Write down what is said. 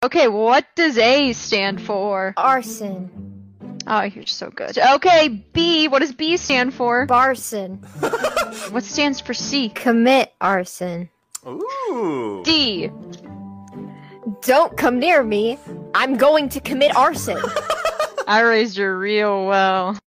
Okay, what does A stand for? Arson. Oh, you're so good. Okay, B. What does B stand for? Barson. What stands for C? Commit arson. Ooh. D. Don't come near me. I'm going to commit arson. I raised her real well.